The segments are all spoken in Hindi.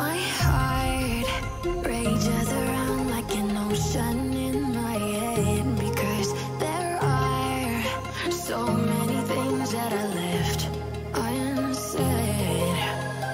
My heart rages around like an ocean in my head, because there are so many things that I left unsaid.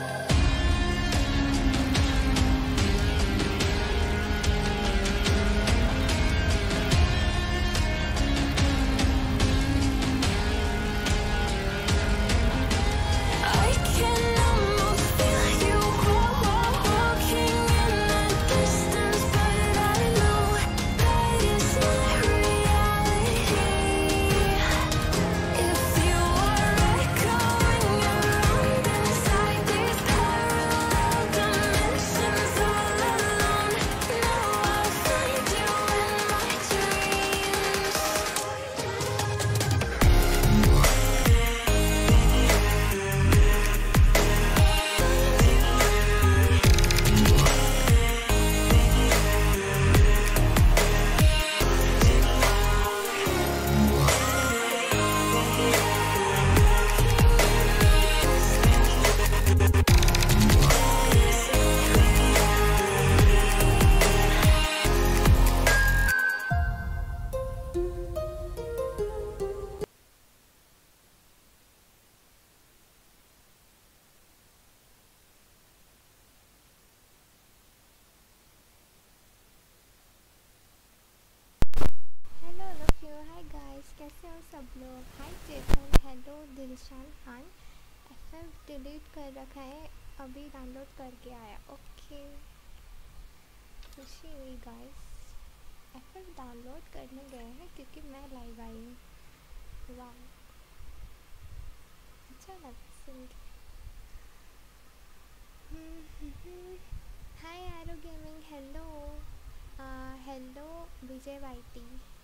I can almost feel you walking in the distance, but I know that it's not reality. If you are echoing around inside these parallel dimensions all alone, now I'll find you in my dreams. Hello all you, hi guys, कैसे हो सब लोग। Hi Chetan, hello Dilshan Khan. FF delete कर रखा है, अभी डाउनलोड करके आया। ओके, खुशी हुई गाइस। एफएफ डाउनलोड करने गए हैं क्योंकि मैं लाइव आई हूँ। वाह, अच्छा लगा सुन के। Hi arrow gaming, hello. Hello Vijay YT.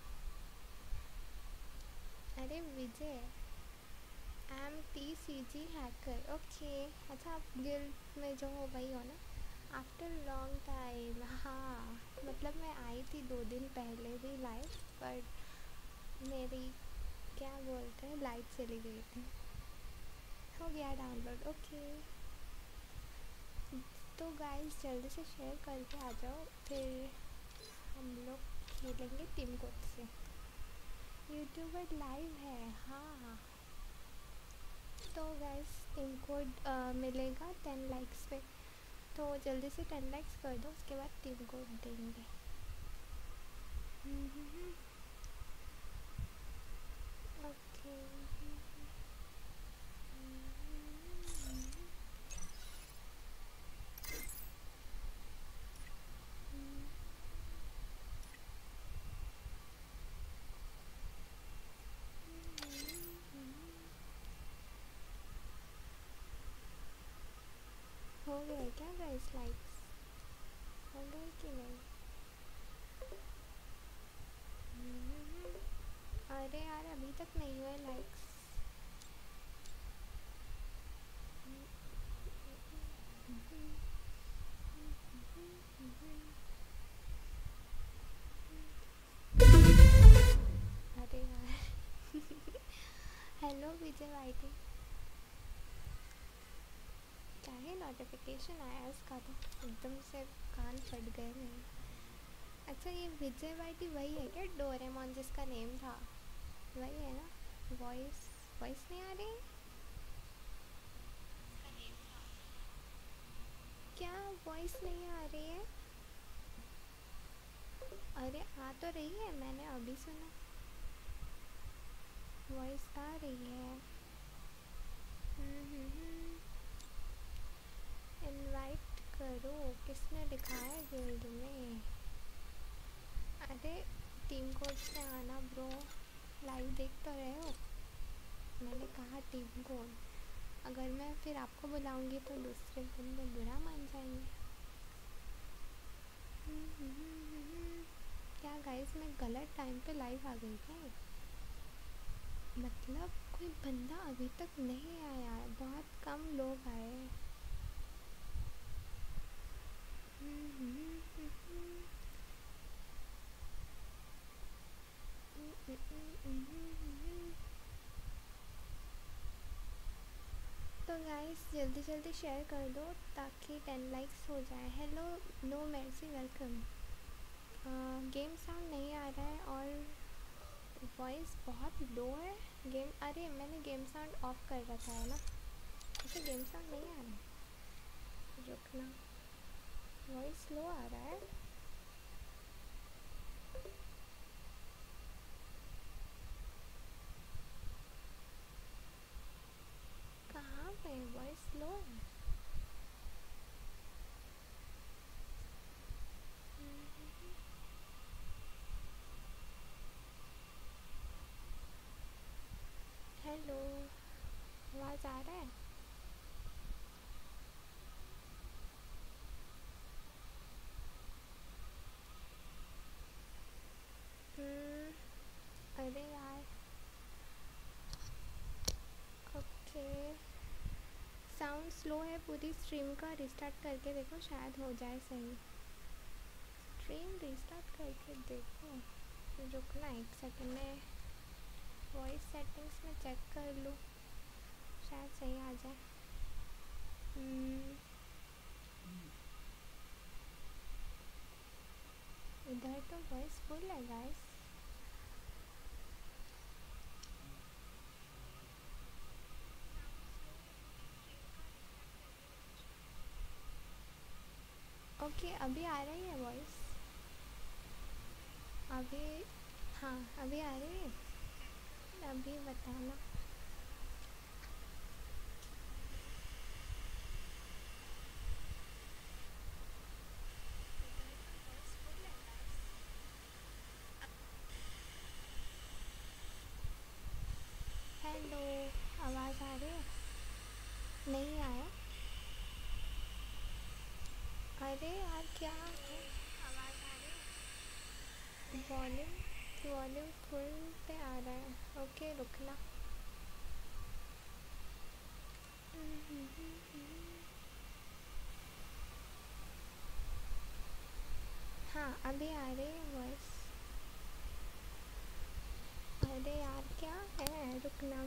अरे Vijay, I am TCG hacker. Okay, अच्छा आप गिल्ड में जो हो वही हो ना। आफ्टर लॉन्ग टाइम, हाँ मतलब मैं आई थी 2 दिन पहले भी लाइव, पर मेरी क्या बोलते हैं लाइट चली गई थी। हो गया डाउनलोड। ओके, तो गाइस जल्दी से शेयर करके आ जाओ, फिर हम लोग खेलेंगे टीम कोड से। यूट्यूबर लाइव है, हाँ। तो गाइस टीम कोड मिलेगा 10 लाइक्स पे, तो जल्दी से 10 लाइक्स कर दो, उसके बाद टीम कोड देंगे। ओके, हो गए क्या गाइस लाइक्स? हो गए कि नहीं? अरे यार अभी तक नहीं हुए लाइक्स। अरे यार हेलो विजय वाईटी, क्या है नोटिफिकेशन आया इसका, तो एकदम से कान फट गए मेरे। अच्छा ये विजय वाईटी वही है क्या डोरेमोन जिसका नेम था? वही है ना? वॉइस वॉइस नहीं आ रही क्या? वॉइस नहीं आ रही है? अरे आ तो रही है, मैंने अभी सुना वॉइस आ रही है। इनवाइट करो, किसने लिखा है गिल्ड में? अरे टीम कोड से आना ब्रो, लाइव देख तो रहे हो। मैंने कहा टीम कोड, अगर मैं फिर आपको बुलाऊंगी तो दूसरे बंदे बुरा मान जाएंगे। क्या गाइस मैं गलत टाइम पे लाइव आ गई क्या? मतलब कोई बंदा अभी तक नहीं आया, बहुत कम लोग आए। तो गाइस जल्दी जल्दी शेयर कर दो ताकि 10 लाइक्स हो जाए। Hello no mercy welcome. Game sound नहीं आ रहा है और वॉइस बहुत लो है। गेम, अरे मैंने गेम साउंड ऑफ कर रखा है ना, ऐसे गेम साउंड नहीं आ रहा है। रुकना, वॉइस लो आ रहा है। कहाँ पे वॉइस लो है? हेलो, आवाज़ आ रहा है? अरे यार, ओके। साउंड स्लो है पूरी स्ट्रीम का। रिस्टार्ट करके देखो, शायद हो जाए सही। स्ट्रीम रिस्टार्ट करके देखो। रुकना एक सेकंड में वॉइस सेटिंग्स में चेक कर लूँ, शायद सही आ जाए। इधर तो वॉइस फुल है गाइस। ओके, अभी आ रही है वॉइस? अभी, हाँ अभी आ रही है। अभी बताना। हेलो, आवाज़ आ रही है? नहीं आया? अरे यार क्या है? आवाज़ आ रही है? वॉल्यूम फुल पे आ रहा है। ओके रुकना। हाँ अभी आ रही है वॉइस। अरे यार क्या है, रुकना।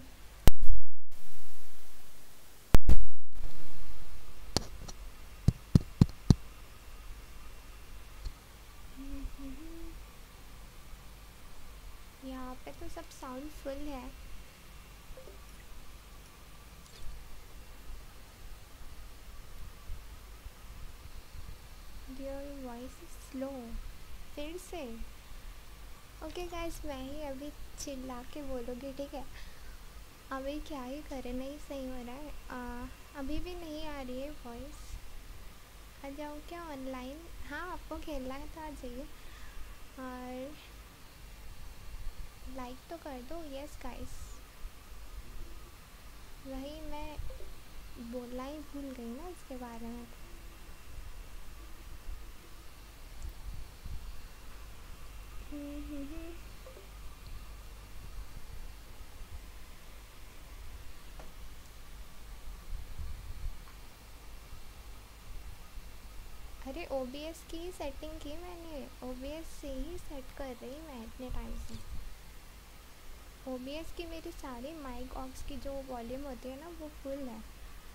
यहाँ पे तो सब साउंड फुल है। Your voice is slow. फिर से? ओके गाइस, मैं ही अभी चिल्ला के बोलूँगी, ठीक है? अभी क्या ही करें, नहीं सही हो रहा है। अभी भी नहीं आ रही है वॉइस। आ जाओ क्या ऑनलाइन? हाँ आपको खेलना है तो आ जाइए, और लाइक तो कर दो। यस गाइस, वही मैं बोलना ही भूल गई ना इसके बारे में। अरे OBS की ही सेटिंग की मैंने, OBS से ही सेट कर रही मैं इतने टाइम से। OBS की मेरी सारी माइक ऑक्स की जो वॉल्यूम होती है ना वो फुल है।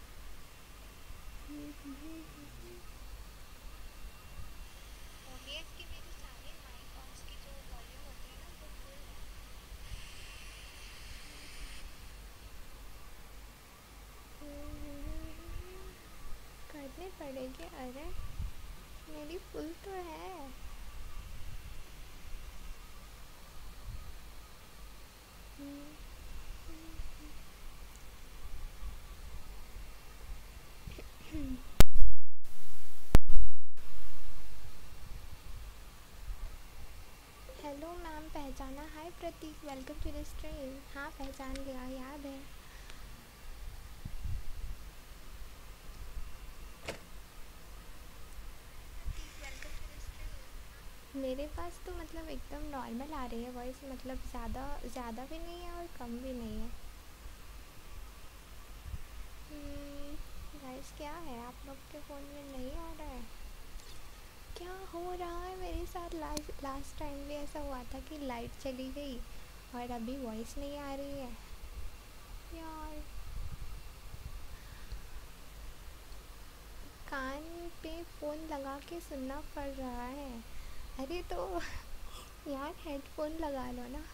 OBS की मेरी सारी माइक ऑक्स की जो वॉल्यूम होती है ना वो फुल है। करनी पड़ेगी। अरे मेरी फुल तो है। हेलो मैम, पहचाना? Hi Prateek, welcome to the stream. हाँ पहचान लिया, याद है। मेरे पास तो मतलब एकदम नॉर्मल आ रही है वॉइस, मतलब ज़्यादा भी नहीं है और कम भी नहीं है। गाइस क्या है, आप लोग के फ़ोन में नहीं आ रहा है? क्या हो रहा है मेरे साथ? लास्ट टाइम भी ऐसा हुआ था कि लाइट चली गई और अभी वॉइस नहीं आ रही है यार। कान में फ़ोन लगा के सुनना पड़ रहा है। अरे तो यार हेडफोन लगा लो ना।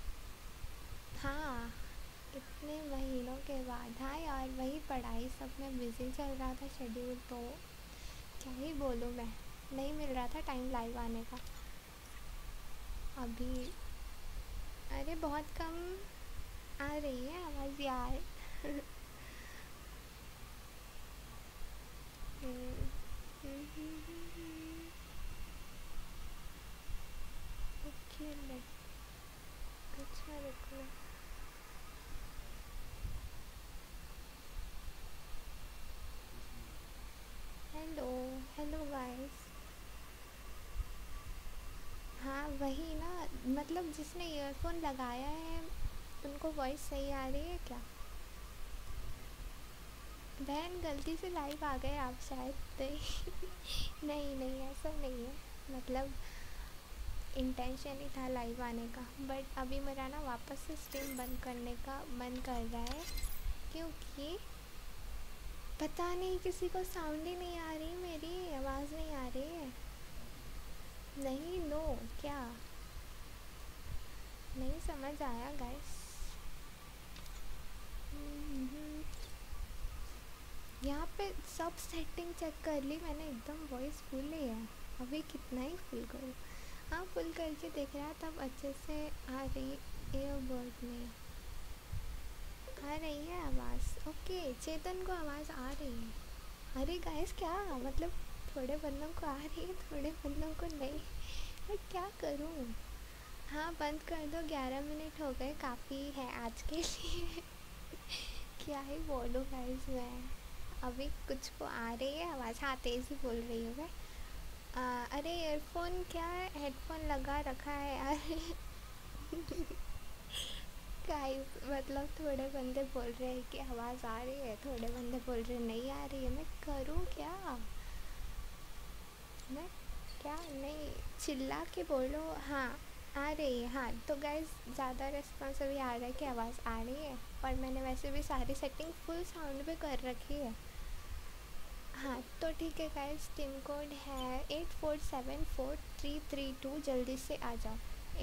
हाँ, इतने महीनों के बाद। हाँ यार, वही पढ़ाई सब में बिज़ी चल रहा था शेड्यूल, तो क्या ही बोलूँ मैं, नहीं मिल रहा था टाइम लाइव आने का अभी। अरे बहुत कम आ रही है आवाज़ यार। ओके अच्छा रुको। Hello hello guys. हाँ वही ना, मतलब जिसने ईयरफोन लगाया है उनको वॉइस सही आ रही है क्या? बहन गलती से लाइव आ गए आप शायद। नहीं नहीं नहीं, ऐसा नहीं है, मतलब इंटेंशन ही था लाइव आने का, बट अभी मेरा ना वापस से स्ट्रीम बंद करने का मन कर रहा है, क्योंकि पता नहीं किसी को साउंड ही नहीं आ रही, मेरी आवाज़ नहीं आ रही है। नहीं नो क्या, नहीं समझ आया गाइस। यहाँ पे सब सेटिंग चेक कर ली मैंने, एकदम वॉइस फुल ही है। अभी कितना ही फुल करूँ? हाँ फुल करके देख रहा, तब अच्छे से आ रही ईयरबड में आ रही है आवाज़। ओके चेतन को आवाज़ आ रही है। अरे गाइस क्या मतलब, थोड़े बंदों को आ रही है थोड़े बंदों को नहीं। मैं क्या करूँ? हाँ बंद कर दो, 11 मिनट हो गए, काफ़ी है आज के लिए। क्या ही बोलूँ गाइस मैं। अभी कुछ को आ रही है आवाज़, हाँ तेज़ ही बोल रही हूँ मैं। अरे ईयरफोन क्या है, हेडफोन लगा रखा है यार। गाइस मतलब थोड़े बंदे बोल रहे हैं कि आवाज़ आ रही है, थोड़े बंदे बोल रहे हैं नहीं आ रही है। मैं करूँ क्या? मैं क्या, नहीं चिल्ला के बोलो हाँ आ रही है। हाँ तो गाइस ज़्यादा रिस्पॉन्स अभी आ रहा है कि आवाज़ आ रही है, और मैंने वैसे भी सारी सेटिंग फुल साउंड पे कर रखी है। हाँ तो ठीक है गाइस, टीम कोड है 84743332, जल्दी से आ जाओ।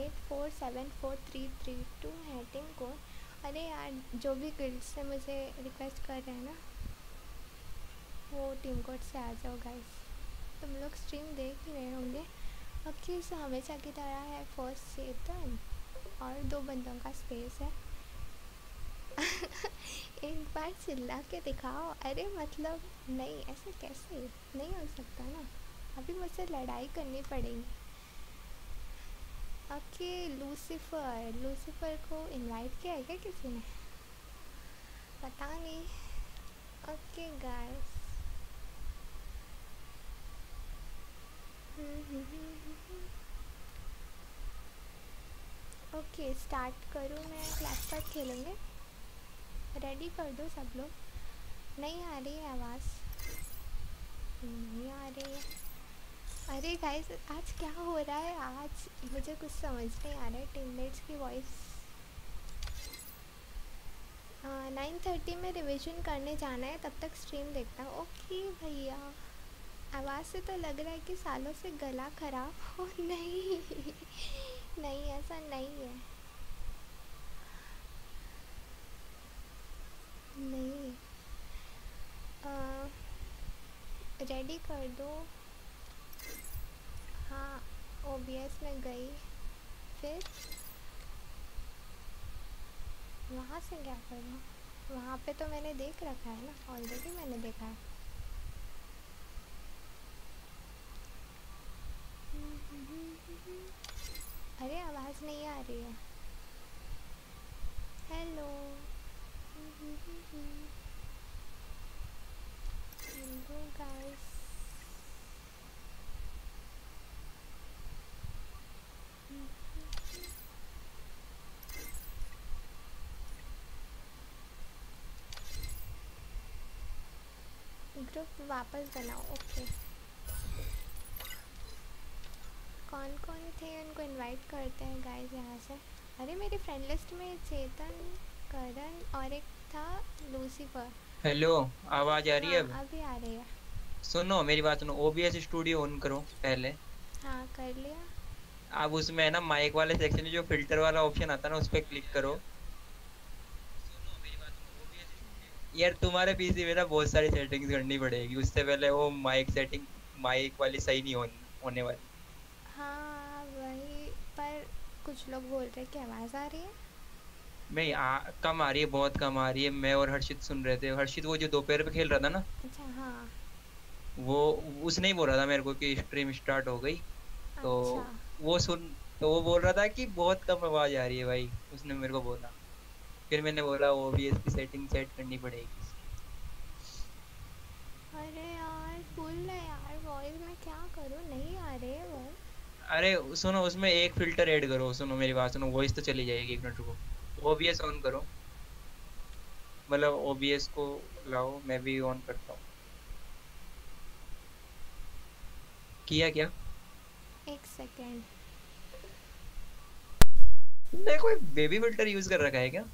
84743332 है टीम कोड। अरे यार जो भी गिल्ड से मुझे रिक्वेस्ट कर रहे हैं ना, वो टीम कोड से आ जाओ गाइस। तुम लोग स्ट्रीम देख ही रहे होंगे। ओके सो हमेशा की तरह है फर्स्ट चेतन, और 2 बंदों का स्पेस है। एक बार चिल्ला के दिखाओ। अरे मतलब नहीं, ऐसे कैसे, नहीं हो सकता ना, अभी मुझसे लड़ाई करनी पड़ेगी। ओके लूसीफर, लूसीफर को इनवाइट किया है क्या किसी ने? पता नहीं। ओके गाइस ओके स्टार्ट करूँ मैं? क्लास पार्ट खेलेंगे, रेडी कर दो सब लोग। नहीं आ रही है आवाज़, नहीं आ रही है। अरे गाइस आज क्या हो रहा है, आज मुझे कुछ समझ नहीं आ रहा है। टीममेट्स की वॉइस 9:30 में रिवीजन करने जाना है, तब तक स्ट्रीम देखता हूँ। ओके भैया, आवाज़ से तो लग रहा है कि सालों से गला ख़राब हो। नहीं नहीं ऐसा नहीं है, नहीं रेडी कर दो। हाँ ओबीएस में गई, फिर वहाँ से क्या करूँ? वहाँ पे तो मैंने देख रखा है ना, ऑलरेडी मैंने देखा है। अरे आवाज़ नहीं आ रही है। Hello hello guys. ग्रुप वापस बनाओ। ओके कौन कौन थे उनको इनवाइट करते हैं गाइस यहाँ से। अरे मेरी फ्रेंड लिस्ट में चेतन, करण और एक था लूसीफर। हेलो, आवाज आ रही है हाँ अब? अभी आ रही है। सुनो मेरी बात सुनो, ओबीएस स्टूडियो ऑन करो पहले। हाँ कर लिया। अब उसमें है ना माइक वाले सेक्शन में जो फिल्टर वाला ऑप्शन आता है ना, उस पर क्लिक करो। यार तुम्हारे पीसी में ना बहुत सारी सेटिंग्स करनी पड़ेगी, उससे पहले वो माइक सेटिंग, माइक वाली सही नहीं होने वाली। हाँ वही, पर कुछ लोग बोल रहे कि आवाज़ आ रही है। नहीं कम आ रही है, बहुत कम आ रही है। मैं और हर्षित सुन रहे थे, हर्षित वो जो दोपहर पे खेल रहा था ना, अच्छा हाँ। वो उसने ही बोला था मेरे को कि स्ट्रीम स्टार्ट हो गई। तो अच्छा। वो सुन, तो वो बोल रहा था कि बहुत कम आवाज आ रही है भाई, उसने मेरे को बोला। फिर मैंने बोला ओबीएस की सेटिंग सेट करनी पड़ेगी इसकी। अरे यार फुल है यार वॉइस, मैं क्या करूँ, नहीं आ रहे वो। अरे सुनो, उसमें एक फिल्टर ऐड करो। सुनो मेरी बात सुनो, वॉइस तो चली जाएगी, एक मिनट रुको। ओबीएस ऑन करो, मतलब ओबीएस को लाओ, मैं भी ऑन करता हूँ। किया क्या? एक सेकेंड। तुमने कोई बेबी फिल्टर यूज कर रखा है क्या?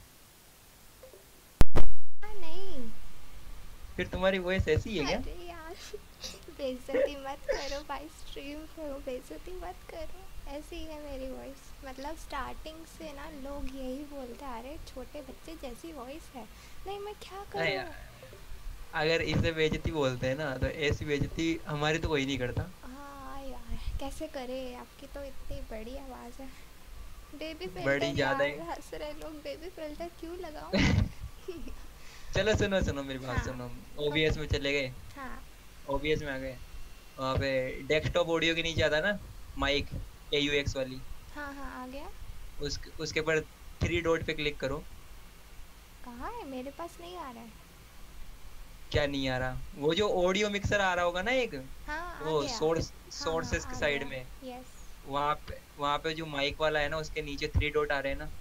हाँ नहीं। फिर तुम्हारी वॉइस ऐसी है क्या? अरे यार बेइज्जती मत करो भाई, स्ट्रीम पे हो, बेइज्जती मत करो। ऐसी ही है मेरी वॉइस, मतलब स्टार्टिंग से ना लोग यही बोलते आ रहे छोटे बच्चे जैसी वॉइस है। नहीं मैं क्या नहीं, करूँ। अगर इसे बेइज्जती बोलते हैं ना, तो ऐसी बेइज्जती हमारी तो कोई नहीं करता। हाँ यार कैसे करे, आपकी तो इतनी बड़ी आवाज़ है। बेबी बड़ी फिल्टर ज्यादा यार, ही। हंस रहे लोग, बेबी फिल्टर क्यों लगाऊं। चलो सुनो सुनो मेरी बात हाँ। सुनो। ओके। ओबीएस में चले गए, हाँ ओबीएस में आ गए। वहाँ पे डेस्कटॉप ऑडियो के नीचे आता ना माइक, AUX वाली, हाँ हाँ आ गया। उसके ऊपर थ्री डॉट पे क्लिक करो। कहाँ है, मेरे पास नहीं आ रहा है। क्या नहीं आ रहा? वो जो ऑडियो मिक्सर आ रहा होगा ना एक, हाँ आ वो गया। हाँ हाँ सोर्सेस के आ साइड गया। में, यस। वहां पे जो माइक वाला है ना, उसके नीचे थ्री डॉट आ रहे हैं ना।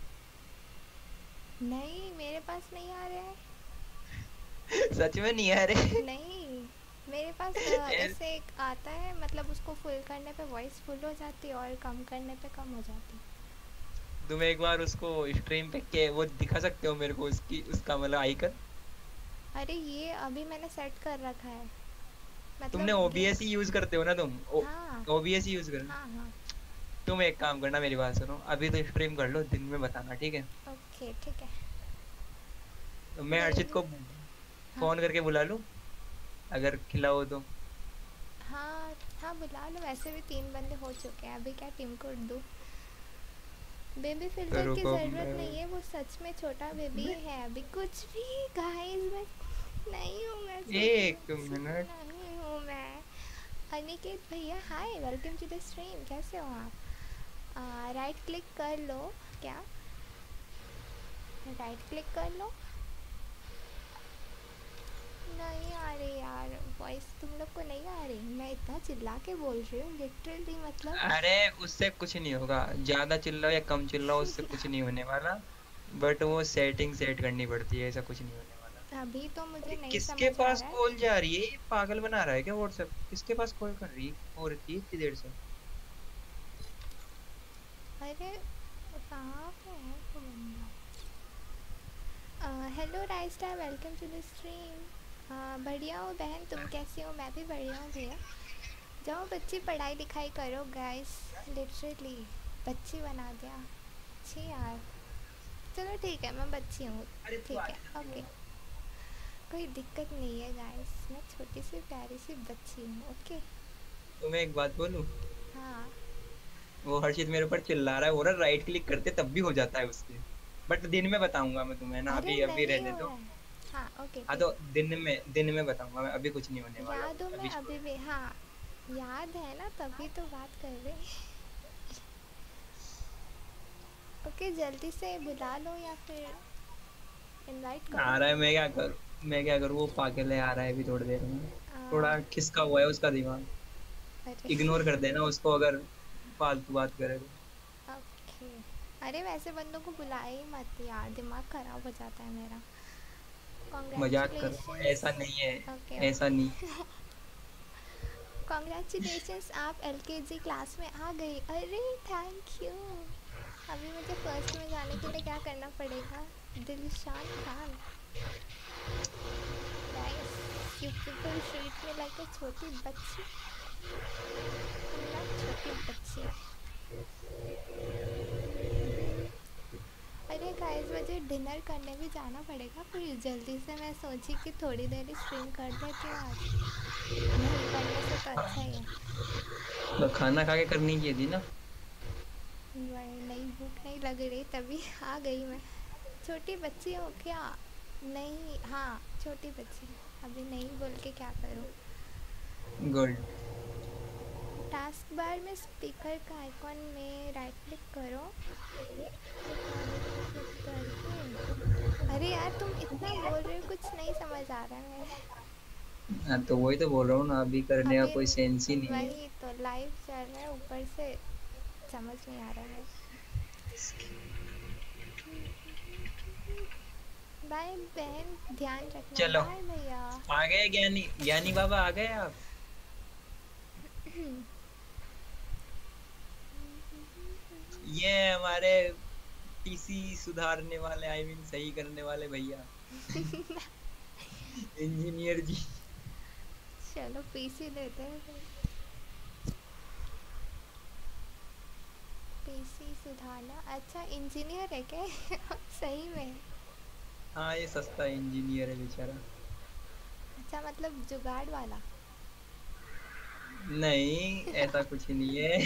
नहीं मेरे पास नहीं आ रहा है। सच में नहीं आ रहे? नहीं मेरे पास ए, ऐसे एक आता है, मतलब उसको फुल करने पे वॉइस फुल हो जाती है और कम करने पे कम हो जाती है। तुम एक बार उसको स्ट्रीम पे के वो दिखा सकते हो मेरे को, उसकी उसका मतलब आइकन। अरे ये अभी मैंने सेट कर रखा है, तुमने मतलब ओबीएस ही यूज करते हो ना तुम? हाँ ओबीएस ही यूज कर। हाँ हाँ। तुम एक काम करना, मेरी बात सुनो, अभी तो स्ट्रीम कर लो, दिन में बताना, ठीक है? ओके ठीक है। तो मैं हर्षित बेबी। को हाँ फोन करके बुला लूं, अगर खिलाओ तो। हाँ हाँ बुला लो, वैसे भी 3 बंदे हो चुके हैं, अभी क्या टीम कोड दूँ। बेबी तो फिल्टर की रुको ज़रूरत नहीं है, वो सच में छोटा बेबी है अभी, कुछ भी गाइस मैं नहीं हूँ, मैं छोटी एक बच्ची मिनट। नहीं हूँ मैं। अनिकेत भैया hi, welcome to the stream, कैसे हो आप। राइट क्लिक कर लो। क्या, राइट क्लिक कर लो। नहीं आ रही यार वॉइस, तुम लोग को नहीं आ रही, मैं इतना चिल्ला के बोल रही हूँ लिटरली, मतलब। अरे उससे कुछ नहीं होगा, ज्यादा चिल्लाओ या कम चिल्लाओ, उससे कुछ नहीं होने वाला। बट वो सेटिंग सेट करनी पड़ती है, ऐसा कुछ नहीं होने वाला। अभी तो मुझे अरे नहीं किसके समझ आ पास रहा है। कॉल जा रही है? ये पागल बना रहा है क्या व्हाट्सएप? किसके पास कॉल कर रही हो रही है इतनी देर से? अरे कहाँ पे है वो बंदा। हेलो राइस्टा, वेलकम टू द स्ट्रीम। बढ़िया हो बहन, तुम कैसी हो, मैं भी बढ़िया हूँ भैया। जाओ बच्ची पढ़ाई लिखाई करो गाइस, लिटरली बच्ची बना दिया। छी यार, चलो ठीक है मैं बच्ची हूँ। ठीक है ओके, कोई दिक्कत नहीं है गाइस, मैं छोटी सी प्यारी सी बच्ची हूँ ओके। तुम्हें एक बात बोलूं, हाँ। वो हर्षित मेरे ऊपर चिल्ला रहा है, वो ना राइट क्लिक करते तब भी हो जाता है उससे। बट दिन में बताऊंगा मैं तुम्हें ना, अरे अभी अभी नहीं रहने हो दो। रहा है। हाँ ओके हाँ ठीक तो है। दिन में बताऊंगा मैं, अभी कुछ नहीं होने वाला, याद हो मैं अभी अभी छोड़ो। भी, हाँ याद है ना, तभी तो बात कर रहे हैं। ओके जल्दी से बुला लो या फिर इनवाइट आ करो। रहा है, मैं क्या करूँ, वो पागल है, आ रहा है अभी थोड़ी देर में। आ, थोड़ा खिसका हुआ है उसका दिमाग, अरे इग्नोर कर देना उसको अगर फालतू बात करे तो। ओके। अरे वैसे बंदों को बुलाए ही मत यार, दिमाग ख़राब हो जाता है मेरा। मजाक कर रहा हूँ, कॉन्ग्रेचुलेशंस। ऐसा नहीं है, ओके ऐसा ओके। नहीं। कॉन्ग्रेचुलेशंस, आप एलकेजी क्लास में आ गए, अरे थैंक यू। अभी मुझे फर्स्ट में जाने के लिए क्या करना पड़ेगा। Dilshan Khan, nice. You people treat me like a छोटी बच्ची. I'm not छोटी बच्ची. अरे गाइस मुझे डिनर करने भी जाना पड़ेगा फिर जल्दी से. मैं सोची कि थोड़ी देर ही स्ट्रीम कर देती हूँ आज. नहीं करने से तो अच्छा ही है. तो खाना खा के करनी चाहिए थी ना. नहीं भूख नहीं लग रही तभी आ गई मैं. छोटी बच्ची हो क्या? नहीं हाँ छोटी बच्ची. अभी नहीं बोल के क्या करूँ. गुड. टास्क बार में स्पीकर का आइकॉन में राइट क्लिक करो. अरे यार तुम इतना बोल रहे हो कुछ नहीं समझ आ रहा है. हाँ तो वही तो बोल रहा हूँ ना, अभी करने का अभी कोई सेंस ही नहीं है. वही तो लाइव चल रहा है ऊपर से समझ नहीं आ रहा है. बाय बहन ध्यान रखना. चलो. बाय भैया. आ गए ज्ञानी, ज्ञानी बाबा आ गए आप. ये हमारे पीसी सुधारने वाले, आई मीन सही करने वाले भैया. इंजीनियर जी. चलो पीसी देते हैं. पीसी सुधारना. अच्छा इंजीनियर है क्या? सही में. हाँ ये सस्ता इंजीनियर है बेचारा. अच्छा मतलब जुगाड़ वाला. नहीं ऐसा कुछ नहीं है.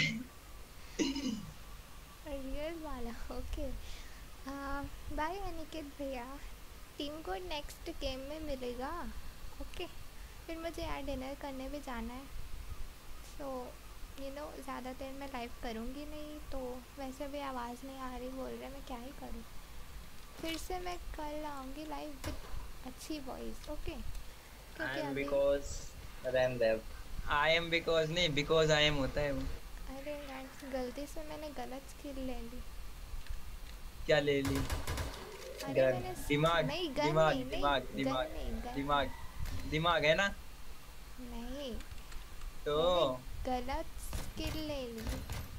रियल वाला. ओके बाय अनिकेत भैया. टीम को नेक्स्ट गेम में मिलेगा. ओके फिर मुझे यार डिनर करने भी जाना है. सो यू नो ज़्यादा देर मैं लाइव करूँगी नहीं तो वैसे भी आवाज़ नहीं आ रही बोल रहे. मैं क्या ही करूँ. फिर से मैं कल आऊँगी लाइव विद अच्छी वॉइस. ओके क्योंकि अभी आई एम बिकॉज नहीं, बिकॉज आई एम होता है वो. अरे गाइस गलती से मैंने गलत स्किल ले ली. क्या ले ली? अरे मैंने दिमाग नहीं गन दिमाग नहीं, दिमाग नहीं, दिमाग गन नहीं, गन दिमाग दिमाग है ना. नहीं तो मैंने गलत स्किल ले ली.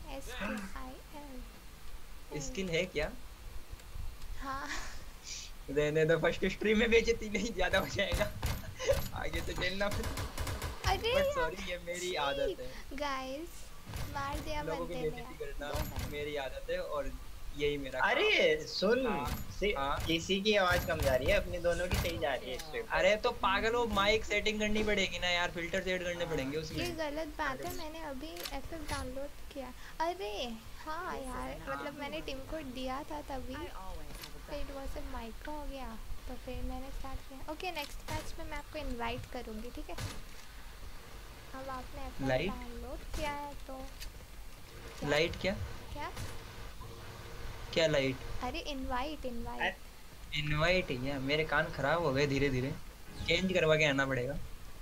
SKIL. स्किल है क्या? हाँ रहने दो, फर्स्ट स्ट्रीम में बेइज्जती नहीं ज्यादा हो जाएगा. आगे से झेलना फिर. अरे बट सॉरी ये मेरी आदत है. गाइस मार दिया लोगों की बंदे ने बेइज्जती यार. करना मेरी आदत है और यही मेरा काम. अरे सुन हाँ, हाँ. किसी की आवाज कम जा रही है, अपनी दोनों की सही जा रही है इस पे. अरे तो पागल हो, माइक सेटिंग करनी पड़ेगी ना यार, फिल्टर सेट करने पड़ेंगे ये उसमें. गलत बात है. मैंने अभी FF डाउनलोड किया. अरे हाँ यार मतलब मैंने टीम कोड दिया था तभी फिर इट वाज अ माइक हो गया तो फिर मैंने स्टार्ट किया. ओके नेक्स्ट मैच में मैं आपको इनवाइट करूँगी ठीक है. अब आपने FF Light? डाउनलोड किया है तो लाइट क्या? क्या. क्या लाइट? अरे इनवाइट इनवाइट. इनवाइट है क्या? मेरे कान खराब हो गए धीरे धीरे, चेंज करवा के आना पड़ेगा.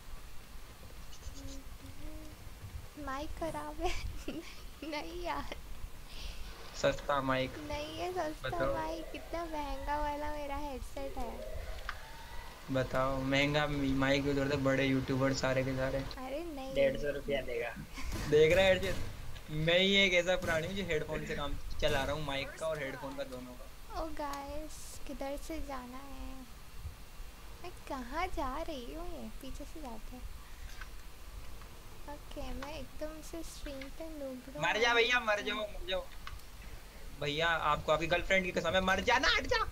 माइक खराब है. नहीं यार सस्ता माइक. नहीं है सस्ता बताओ. माइक. कितना महंगा वाला मेरा हेडसेट है. बताओ महंगा माइक की जरूरत है, बड़े यूट्यूबर सारे के सारे. अरे नहीं 150 रुपया देगा. देख रहा है मैं ही एक ऐसा प्राणी हूँ जो हेडफोन से काम चला रहा हूँ, माइक का और हेडफोन का दोनों का. ओ गाइस किधर से जाना है. मैं कहाँ जा रही हूँ. ये पीछे से जाते हैं. ओके मैं एकदम से स्ट्रीम पे नूब. मर जा भैया, मर जाओ मर जाओ भैया, आपको आपकी गर्लफ्रेंड की कसम है, मर जा ना, हट जा.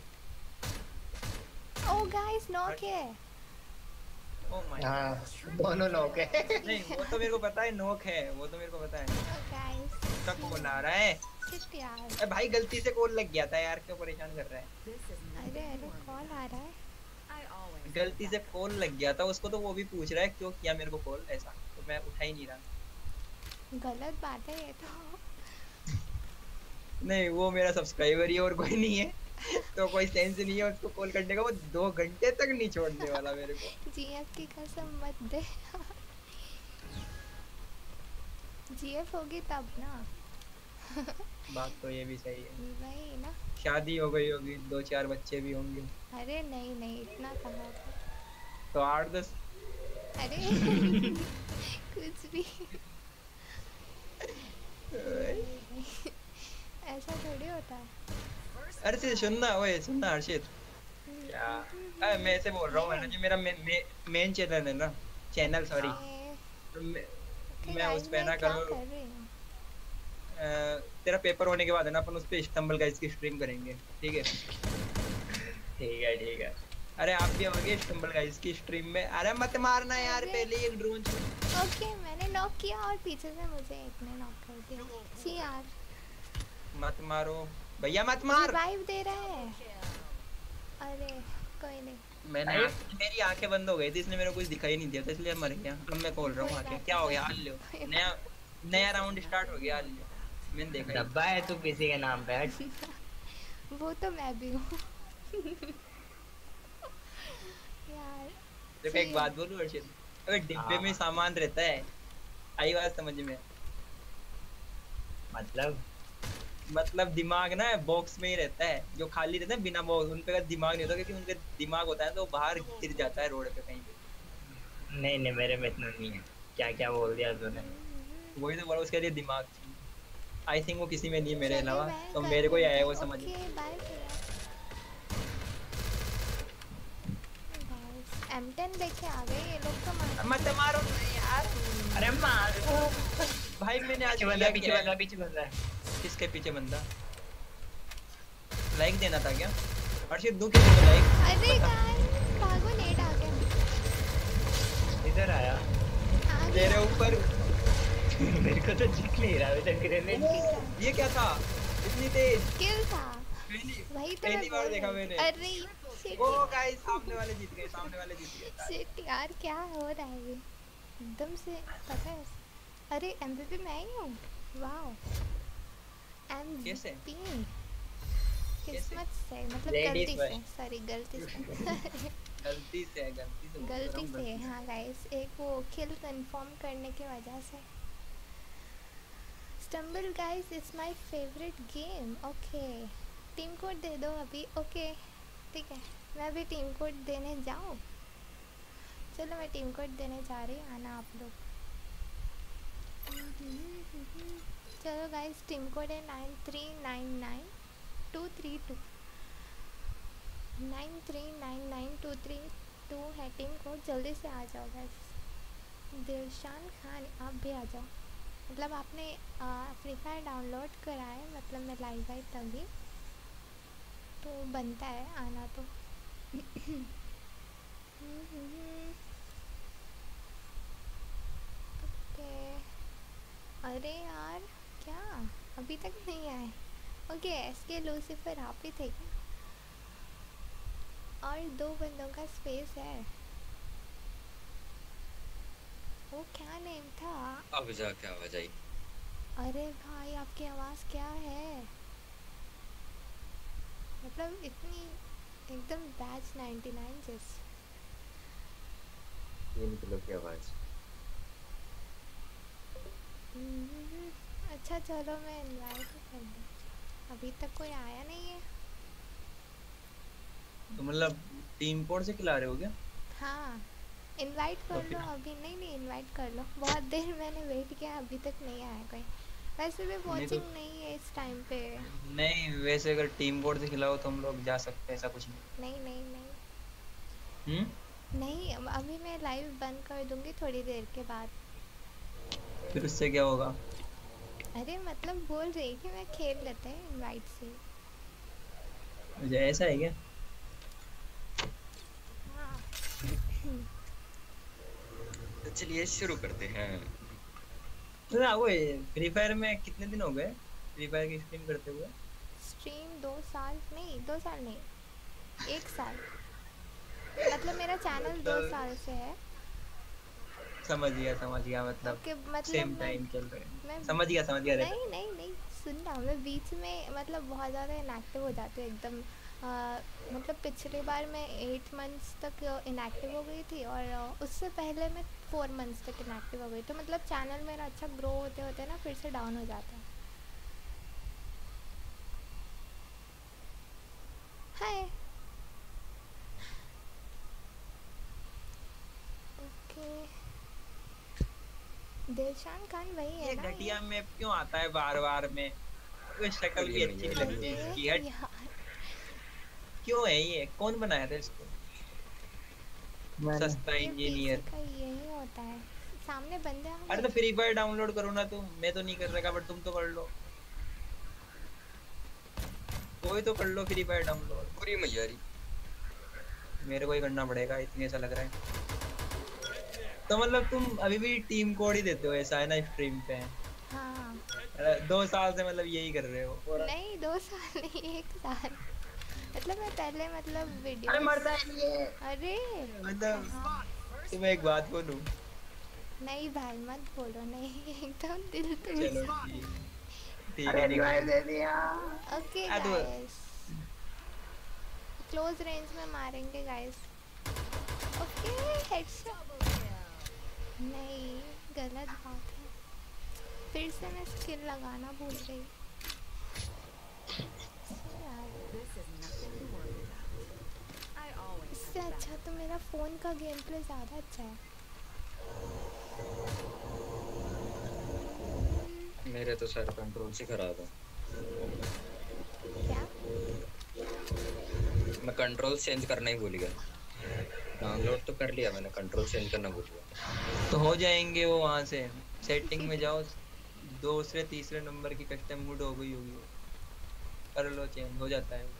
ओ गाइस नॉक है. ओह माय हाँ दोनों नोक है. नहीं वो तो मेरे को पता है नोक है, वो तो मेरे को पता है. ओ गाइस उसका कॉल आ रहा है. शिट यार. अरे भाई गलती से कॉल लग गया था यार, क्यों परेशान कर रहा है. अरे अरे कॉल आ रहा है. गलती से कॉल लग गया था उसको, तो वो भी पूछ रहा है क्यों किया मेरे को कॉल ऐसा, तो मैं उठा ही नहीं रहा. गलत बात है ये तो. नहीं वो मेरा सब्सक्राइबर ही और कोई नहीं है. तो कोई सेंस नहीं है उसको कॉल करने का, वो 2 घंटे तक नहीं छोड़ने वाला मेरे को. GF की कसम मत दे. GF होगी तब ना. बात तो ये भी सही है. वही ना. शादी हो गई होगी, 2-4 बच्चे भी होंगे. अरे नहीं नहीं इतना कहाँ. तो 8-10. अरे कुछ भी. ऐसा थोड़ी होता है. अर्षित सुनना, ओए सुनना हर्षित, क्या मैं ऐसे बोल रहा हूँ है ना, जो मेरा मेन चैनल है ना, चैनल सॉरी, तो मैं उस पे ना क्या कल कर रही हूँ? तेरा पेपर होने के बाद है ना अपन उस पे स्टम्बल गाइस की स्ट्रीम करेंगे, ठीक है? ठीक है ठीक है। अरे आप भी आओगे स्टम्बल गाइस की स्ट्रीम में? अरे मत मारना यार, अरे। पहले एक ड्रोन ओके मैंने नॉक किया और पीछे से मुझे एक ने नॉक कर दिया। सी यार मत मारो भैया, मत मार। रिवाइव दे रहा है। अरे कोई नहीं, मेरी आंखें बंद हो गई थी, इसलिए मेरे को कुछ दिखाई नहीं दिया था, इसलिए मर गया। अब मैं खोल रहा हूँ कोई आंखें। बात क्या हो नहीं। गया? हाल लो, नया राउंड स्टार्ट हो गया। हाल लो, मैंने देखा ही डब्बा है तू किसी के नाम पे हट। वो तो मैं भी हूँ यार। देखो एक बात बोलूं अर्षित, अबे डिब्बे में हाँ। सामान रहता है, आई बात समझ में? मतलब दिमाग ना बॉक्स में ही रहता है, जो खाली रहता है बिना बॉक्स, उन पे का दिमाग नहीं होता, क्योंकि उनका दिमाग होता है तो बाहर गिर जाता है रोड पे कहीं पे। नहीं नहीं मेरे में इतना नहीं है। क्या क्या बोल दिया तूने? वही तो बोला, उसके लिए दिमाग चाहिए। आई थिंक वो किसी में नहीं है मेरे चलिए अलावा, मैं तो कर मेरे को ही रही आया हूँ। वो समझ में। ओके बाय भैया। M10 लेके आ गए ये लोग तो मत मारो नहीं यार। अरे मार भाई मैंने आज पीछे बंदा है। किसके पीछे बंदा? लाइक देना था क्या अर्षित? दो किसी को लाइक? अरे यार भागो, नेट आ गया। इधर आया आ तेरे गया। ऊपर। मेरे को तो दिख नहीं रहा अभी तक ग्रेनेड। ये क्या था इतनी तेज? किल था पहली वही तो मैं पहली बार बोल देखा रही थी। मैंने। अरे शिट ओ गाइस, सामने वाले जीत गए, सामने वाले जीत गए। शिट यार क्या हो रहा है ये एकदम से पता है। अरे MVP मैं ही हूँ। वाओ कैसे? MVP किस्मत से, मतलब Ladies गलती से, first. सॉरी गलती से गलती से बोल रहा गलती हूँ, से हाँ गाइस, एक वो किल कंफर्म करने की वजह से। Stumble guys it's my favourite game. Okay team code दे दो अभी। ओके ठीक है, मैं भी टीम कोड देने जाऊँ? चलो मैं टीम कोड देने जा रही हूँ, आना आप लोग। चलो गाइस टीम कोड है 9399232 9399232 है टीम कोड। जल्दी से आ जाओ गाइस। दिलशान खान आप भी आ जाओ। मतलब आपने फ्री फायर डाउनलोड करा है, मतलब मैं लाइव आई तभी तो बनता है आना तो। ओके अरे यार क्या अभी तक नहीं आए? ओके एसके लूसीफर आप ही थे क्या? और 2 बंदों का स्पेस है। वो क्या नेम था? अब जा क्या आवाज आई? अरे भाई आपकी आवाज़ क्या है? मतलब इतनी एकदम बैच 99 जैसी। 3 किलो की आवाज। अच्छा चलो मैं इनवाइट कर दूँ, अभी तक कोई आया नहीं है। तो मतलब टीम कोड से खिला रहे हो क्या? हाँ इनवाइट कर लो अभी। नहीं इनवाइट कर लो, बहुत देर मैंने वेट किया, अभी तक नहीं आया कोई। वैसे भी वॉचिंग नहीं है इस टाइम पे। नहीं वैसे अगर टीम कोड से खिलाओ तो हम लोग जा सकते हैं, ऐसा कुछ नहीं। नहीं नहीं अभी मैं लाइव बंद कर दूंगी थोड़ी देर के बाद। फिर उससे क्या होगा? अरे मतलब बोल रही कि मैं खेल लेते हैं इनवाइट से। मुझे ऐसा है क्या? हाँ तो चलिए शुरू करते हैं। तो वो फ्री फायर में कितने दिन हो गए फ्री फायर की स्ट्रीम करते हुए? स्ट्रीम 2 साल नहीं, 1 साल। मतलब मेरा चैनल 2 साल से है। समझ गया मतलब सेम टाइम चल रहे हैं। समझ गया नहीं सुन ना, मैं बीच में मतलब बहुत ज़्यादा इनएक्टिव हो जाती हूँ एकदम। मतलब पिछली बार मैं 8 मंथ्स तक इनएक्टिव हो गई थी और उससे पहले मैं 4 मंथ्स तक इनएक्टिव हो गई। तो मतलब चैनल मेरा अच्छा ग्रो होते होते ना फिर से डाउन हो जाता है। हाय ओके दिलशान खान वही है ना? ये घटिया मैप क्यों आता है बार में? वो शक्ल भी अच्छी नहीं लगती इसकी। हट क्यों है ये? कौन बनाया था इसको? मैंने सस्ता ये पीसी इंजीनियर। का यही होता है, सामने बंदे आ अरे गए। तो फ्री फायर डाउनलोड करो ना तुम, मैं तो नहीं कर सका बट तुम तो कर लो, कोई तो कर लो फ्री फायर डाउनलोड। पूरी मैयारी। मेरे को ही करना पड़ेगा, इतनी ऐसा लग रहा है। तो मतलब तुम अभी भी टीम कोड ही देते हो, ऐसा है ना स्ट्रीम पे? हाँ 2 साल से मतलब यही कर रहे हो? नहीं 2 साल नहीं 1 साल, मतलब मैं पहले मतलब वीडियो। अरे मरता है ये। अरे मतलब हाँ। तुम्हें एक बात बोलूं? नहीं भाई मत बोलो, नहीं एकदम दिल चलो टूट। ठीक, ठीक अरे है रिवाइव निकलो। दे दिया। ओके आ तो गाइस, क्लोज रेंज में मारेंगे गाइस। Okay headshot. नहीं गलत बात है, फिर से मैं स्किल लगाना भूल गई यार। इससे अच्छा तो मेरा फ़ोन का गेम प्ले ज़्यादा अच्छा है। मेरे तो सारे कंट्रोल से खराब है। क्या? मैं कंट्रोल चेंज करना ही भूल गया। डाउनलोड तो कर लिया मैंने, कंट्रोल चेंज करना भूल गया। तो हो जाएंगे वो, वहां से सेटिंग में जाओ, दूसरे तीसरे नंबर की कस्टम हुड हो गई होगी वो, कर लो चेंज, हो जाता है वो।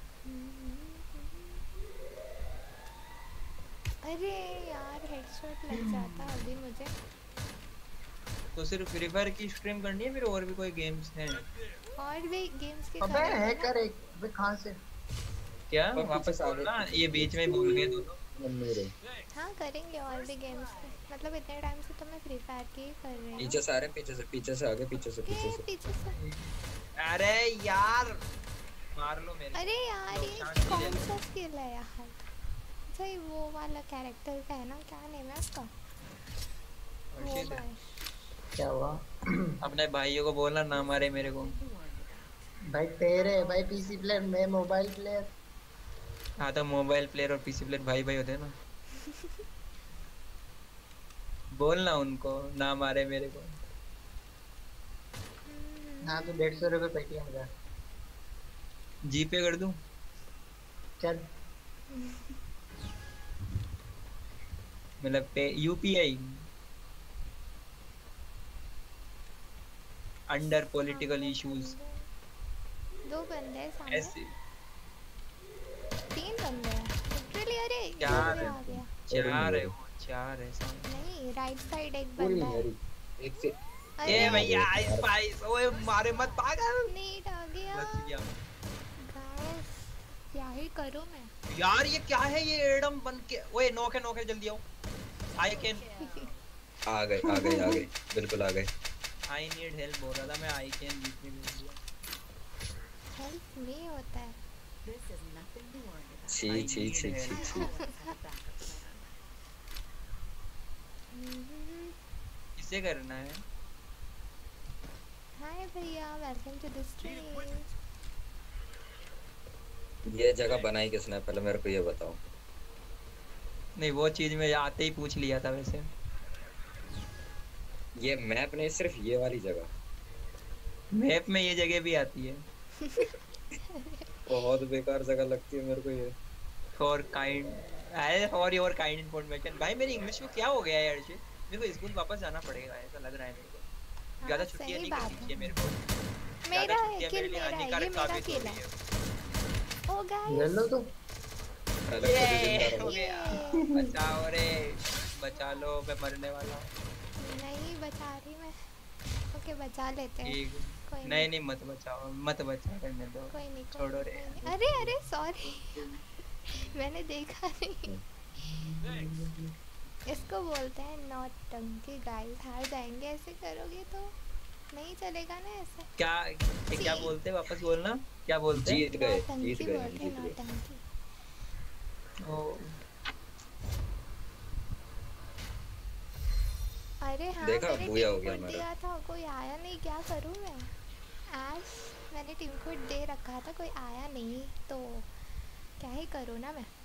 अरे यार हेडशॉट लग जाता अभी मुझे। तो सिर्फ फ्री फायर की स्ट्रीम करनी है, फिर और भी कोई गेम्स हैं? और भी गेम्स के अबे करेंगे ना। हैकर एक, अबे कहां से? क्या और वापस पीछे से आ गए, बोलना, पीछे ये से, बीच में भूल गए दोनों। मेरे हाँ करेंगे और भी गेम्स के, मतलब इतने टाइम से तो मैं फ्री फायर की ही कर रही हूँ। पीछे से आ रहे हैं, पीछे से आगे, पीछे से पीछे से। अरे यार मार लो मेरे अरे को। यार लो, ये शांति कौन ले लो। सा स्किल है यार? सही वो वाला कैरेक्टर का है ना, क्या नेम है उसका? वो हर्षित है। बस। क्या हुआ? अपने भाइयों को बोलना ना मारे मेरे को। भाई तेरे भाई पीसी प्लेयर, मैं मोबाइल प्लेयर। हाँ तो मोबाइल प्लेयर और पीसी प्लेयर भाई भाई होते हैं ना। बोलना उनको ना मारे मेरे को। हाँ तो 150 रुपए पेटीएम का। जीपे कर दूं? चल मतलब पे यूपीआई अंडर पॉलिटिकल सामने इश्यूज बंदे- 2 बंदे हैं सामने। ऐसे 3 बंदे हैं लिटरली। अरे ये चार भी है आ गया। चार है वो, चार है सामने। नहीं राइट साइड एक पूरी बंदा है। मैयारी। एक से अरे ए भैया यार। स्पाइस, ओए मारे मत पागल। नीट आ गया। बच गया। गाइस क्या ही करूं मैं? यार ये क्या है, ये एडम बन के, ओए नॉक है जल्दी आओ। आई कैन, आ गए बिल्कुल आ गए। आई नीड हेल्प बोल रहा था मैं, आई कैन जीपे भेज दिया। हेल्प मी होता है। छी छी छी छी छी। किसे करना है? हाय भैया वेलकम टू द स्ट्रीम। ये जगह बनाई किसने, पहले मेरे को ये बताओ। नहीं वो चीज मैं आते ही पूछ लिया था वैसे। ये मैप नहीं, सिर्फ ये वाली जगह। मैप में ये जगह भी आती है। बहुत बेकार जगह लगती है मेरे को ये। For kind for your kind information. भाई मेरी इंग्लिश को क्या हो गया है यार जी? मेरे को स्कूल वापस जाना पड़ेगा ऐसा लग रहा है मेरे को। ज्यादा छुट्टियां नहीं करनी चाहिए मेरे को। मेरा ज्यादा है छुट्टियां किल, मेरे लिए मेरा है, ये हानिकारक मेरा साबित हो किल रही है। है। ओ ले गाइस लो तो। पहले खुद ही जिंदा रहो। हो गया। बचाओ रे, बचा लो, मैं मरने वाला हूँ। नहीं बचा रही मैं। ओके बचा लेते हैं। ठीक कोई नहीं नहीं मत बचाओ, मत बचा करने दो। कोई नहीं छोड़ो रे। कोई नहीं। अरे अरे सॉरी मैंने देखा नहीं। इसको बोलते हैं नौटंकी गाइस। हार जाएंगे ऐसे करोगे तो, नहीं चलेगा ना ऐसे। क्या बोलते हैं, वापस बोलना क्या बोलते हैं? जीत गए नौटंकी जीत गए हम बोलते हैं, जीत गए। नौटंकी। ओ, अरे हाँ देखा, मैंने बूया हो टीम गया कोड हमारा। दिया था, कोई आया नहीं, क्या करूँ मैं? ऐश मैंने टीम कोड दे रखा था, कोई आया नहीं तो क्या ही करूँ ना मैं।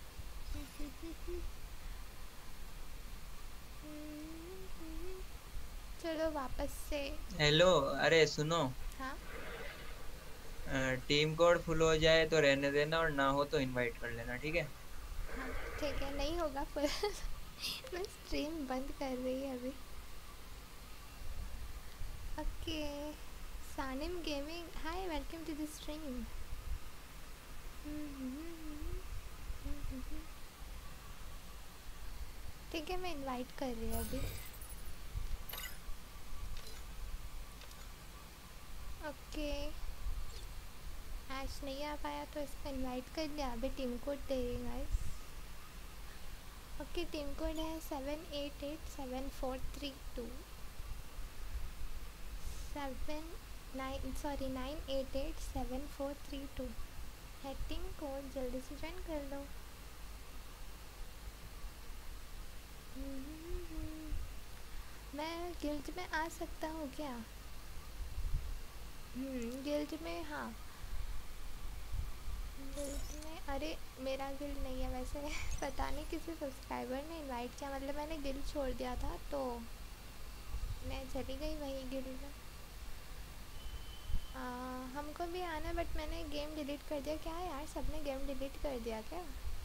चलो वापस से। हेलो, अरे सुनो, हाँ टीम कोड फुल हो जाए तो रहने देना और ना हो तो इनवाइट कर लेना, ठीक है? हाँ ठीक है, नहीं होगा फुल। मैं स्ट्रीम बंद कर रही है अभी। Okay Sanim gaming, hi welcome to the stream. ठीक है मैं इनवाइट कर रही हूँ अभी। ओके ऐश नहीं आ पाया तो इसको इनवाइट कर लिया। अभी टीम कोड दे रही गाइस। ओके टीम कोड है 7887432 9887432 है टीम कोड, जल्दी से ज्वाइन कर लो। मैं गिल्ड में आ सकता हूँ क्या? गिल्ड में, हाँ गिल्ड में। अरे मेरा गिल्ड नहीं है वैसे। पता नहीं किसी सब्सक्राइबर ने इनवाइट किया, मतलब मैंने गिल्ड छोड़ दिया था तो मैं चली गई वही गिल्ड में। हमको भी आना बट मैंने गेम डिलीट कर दिया। क्या यार सबने गेम डिलीट कर दिया क्या?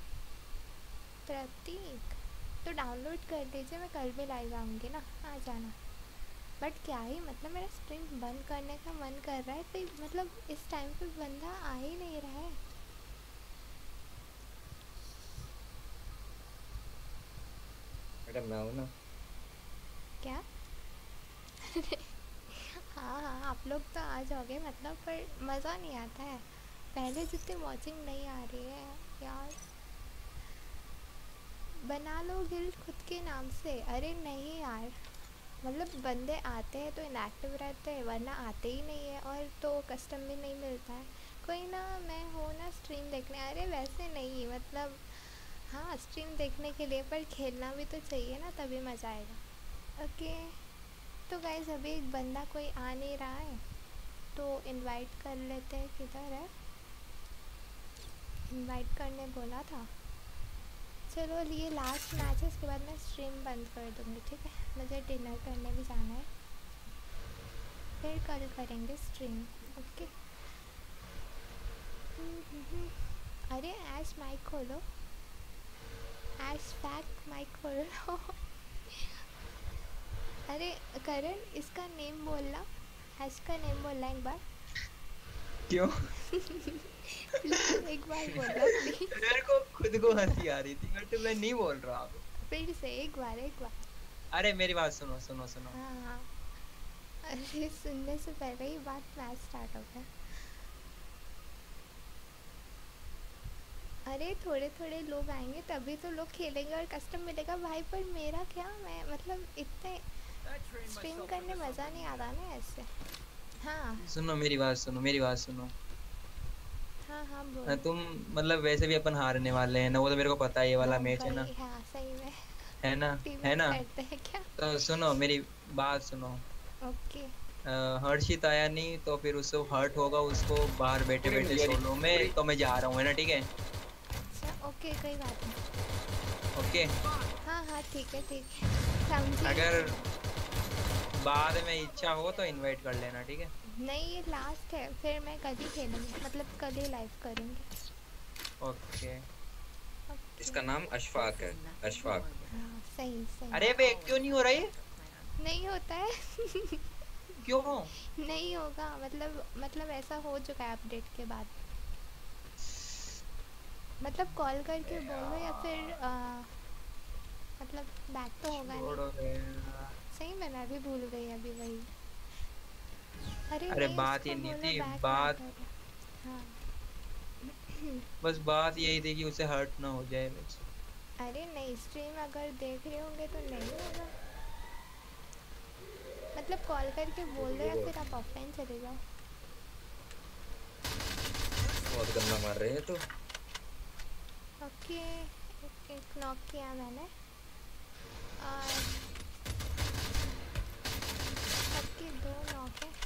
प्रतीक तो डाउनलोड कर लीजिए, मैं कल भी लाइव आऊँगी ना, आ जाना। बट क्या ही मतलब मेरा स्ट्रीम बंद करने का मन कर रहा है तो मतलब इस टाइम पे बंदा आ ही नहीं रहा है। मैडम मैं हूँ ना। क्या? हाँ हाँ आप लोग तो आ जाओगे मतलब, पर मज़ा नहीं आता है पहले जितनी वॉचिंग नहीं आ रही है यार। बना लो गिल्ड खुद के नाम से। अरे नहीं यार, मतलब बंदे आते हैं तो इनएक्टिव रहते हैं वरना आते ही नहीं है, और तो कस्टम भी नहीं मिलता है। कोई ना मैं हो ना स्ट्रीम देखने। अरे वैसे नहीं मतलब हाँ स्ट्रीम देखने के लिए, पर खेलना भी तो चाहिए ना तभी मज़ा आएगा। ओके तो गाइस अभी एक बंदा कोई आ नहीं रहा है तो इनवाइट कर लेते हैं। किधर है? इनवाइट करने बोला था। चलो ये लास्ट मैच है, इसके बाद मैं स्ट्रीम बंद कर दूँगी, ठीक है? मुझे डिनर करने भी जाना है, फिर कल करेंगे स्ट्रीम। ओके अरे ऐश माइक खोलो, ऐश फैक्ट माइक खोलो। अरे करण इसका नेम बोलना, ऐश का नेम बोलना एक बार। क्यों? एक बार बोलना प्लीज। मेरे को खुद को हंसी आ रही थी बट मैं नहीं बोल रहा अब। फिर से एक बार। अरे मेरी बात सुनो सुनो सुनो। हाँ अरे सुनने से पहले ही बात मैच स्टार्ट हो गया। अरे थोड़े थोड़े लोग आएंगे तभी तो लोग खेलेंगे और कस्टम मिलेगा भाई। पर मेरा क्या, मैं मतलब इतने स्ट्रीम करने मज़ा नहीं आता ना ऐसे। हाँ सुनो मेरी बात सुनो, मेरी बात सुनो। हाँ हाँ बोलो। तुम मतलब वैसे भी अपन हारने वाले हैं ना, वो तो मेरे को पता है, ये वाला मैच है ना। हाँ सही में है ना, टीम है ना? करते हैं क्या? तो सुनो मेरी बात सुनो। ओके हर्षित आया नहीं तो फिर उसको हर्ट होगा, उसको बाहर बैठे बैठे सोलो में, तो मैं जा रहा हूँ, है ना? ठीक है अच्छा ओके कोई बात नहीं। ओके हाँ हाँ ठीक है समझी। अगर बाद में इच्छा हो तो इनवाइट कर लेना, ठीक है? नहीं ये लास्ट है, फिर मैं कल ही खेलूँगी, मतलब कल ही लाइव करूँगी। ओके इसका नाम अशफाक है, अशफाक। हाँ सही। अरे बे क्यों नहीं हो रहा ये? नहीं होता है। क्यों? नहीं होगा मतलब ऐसा हो चुका है अपडेट के बाद। मतलब कॉल करके बोलो या फिर मतलब बैक तो होगा नहीं। सही में मैं भी भूल गई अभी वही। अरे नहीं, बात ये उसको नहीं बोलो थी, back बात मत करो। हाँ बस बात यही थी कि उसे हर्ट ना हो जाए बस। अरे नहीं स्ट्रीम अगर देख रहे होंगे तो नहीं होगा, मतलब कॉल करके बोल दो या फिर आप ऑफलाइन चले जाओ। बहुत गंदा मार रहे हैं तो। ओके एक नॉक किया मैंने और सबके 2 नॉक है।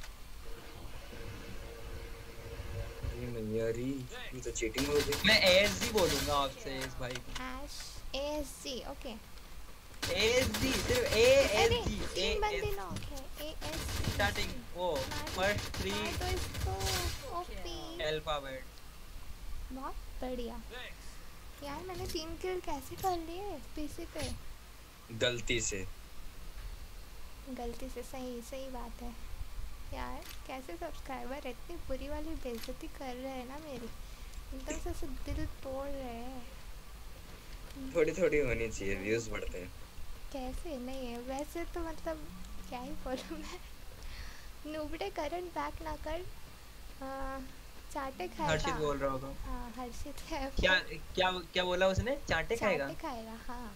यारी ये तो चीटिंग हो गई। मैं एएसजी बोलूंगा आपसे इस भाई को। ऐश एएसजी ओके एएसजी सिर्फ अरे एएसजी 3 बंदे नॉक है एएसजी। स्टार्टिंग वो फर्स्ट 3 हाँ, तो इसको ओपी अल्फाबेट। बहुत बढ़िया यार। मैंने 3 किल कैसे कर लिए पीसी पे? गलती से। गलती से, सही सही बात है यार। कैसे सब्सक्राइबर इतनी बुरी वाली बेइज्जती कर रहे हैं ना मेरी, एकदम से ऐसे दिल तोड़ रहे हैं। थोड़ी थोड़ी होनी चाहिए, व्यूज बढ़ते हैं। कैसे नहीं है वैसे तो, मतलब क्या ही बोलूं मैं। नूबड़े करंट बैक ना कर, चाटे खाएगा। हर्षित बोल रहा होगा। हाँ हर्षित है। क्या क्या क्या बोला उसने? चाटे खाएगा? चाटे खाएगा हाँ।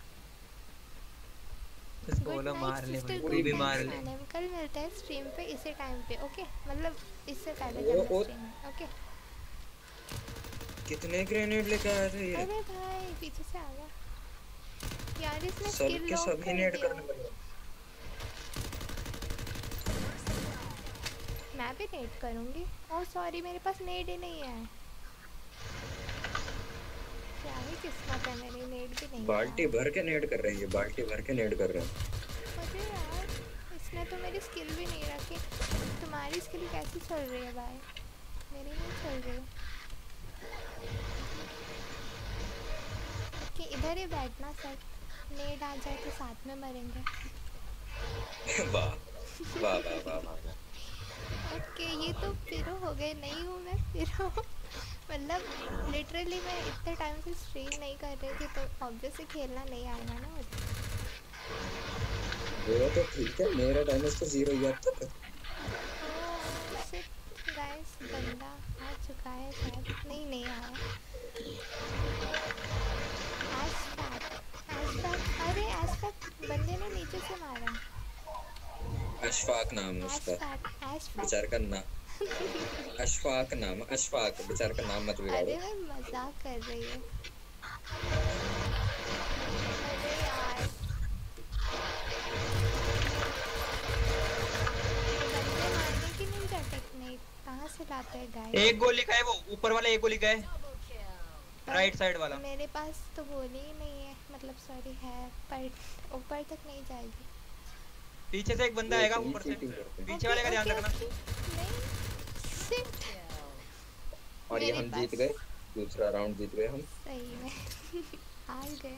उसको बोला मार ले भाई, तू भी मार ले। कल मिलते हैं स्ट्रीम पे इसी टाइम पे, ओके? मतलब इससे पहले जब मैं स्ट्रीम में, ओके? कितने ग्रेनेड लेके आए थे ये? अरे भाई पीछे से आ गया यार, इसने सब स्किल के लॉक सब ही कर नेट दिया। करने लगे। मैं भी नेट करूंगी। ओह सॉरी, मेरे पास नेट ही नहीं है। क्या ही किस्मत है मेरी, नेट भी नहीं है। बाल्टी भर के नेट कर रही है, बाल्टी भर के नेट कर रहे हैं। अरे यार इसने तो मेरी स्किल भी नहीं रखी। तुम्हारी स्किल कैसी चल रही है भाई? मेरी नहीं चल रही। कि इधर ही बैठना सर, नेट आ जाए तो साथ में मरेंगे। वाह वाह वाह वाह वाह। ओके ये तो फिरो हो गए, नहीं हूँ मैं फिरो। मतलब लिटरली मैं इतने टाइम से स्ट्रीम नहीं कर रही थी, तो ऑब्वियसली खेलना नहीं आएगा ना मुझे। वो तो ठीक है, मेरा डैमेज तो 0 ही अब तक। गाइस बंदा आ चुका है शायद, नहीं आया। अरे एशफैक बंदे ने नीचे से मारा। अशफाक नाम है उसका, बेचारे का नाम अशफाक नाम, अशफाक बेचारे का नाम मत बिगाड़ो। अरे मैं मजाक कर रही हूँ। अरे यार बंदे मारने की नहीं टेक्निक कहाँ से लाते हैं गाइस? एक गोली का है वो, ऊपर वाला एक गोली का है, राइट साइड वाला। मेरे पास तो गोली ही नहीं है, मतलब सॉरी है, पर ऊपर तक नहीं जाएगी। पीछे से एक बंदा आएगा ऊपर से, पीछे वाले का ध्यान रखना। नहीं और ये हम जीत गए, दूसरा राउंड जीत गए हम। सही में हार गए।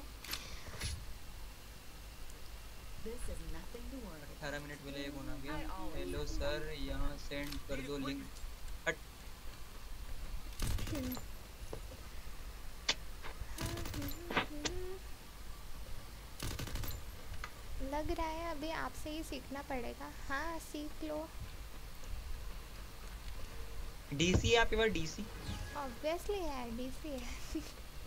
18 मिनट पहले एक होना गया। हेलो सर, यहाँ सेंड कर दो लिंक। लग रहा है अभी आपसे ही सीखना पड़ेगा। हाँ सीख लो। डीसी है आपके पास? डीसी ऑब्वियसली है, डीसी है।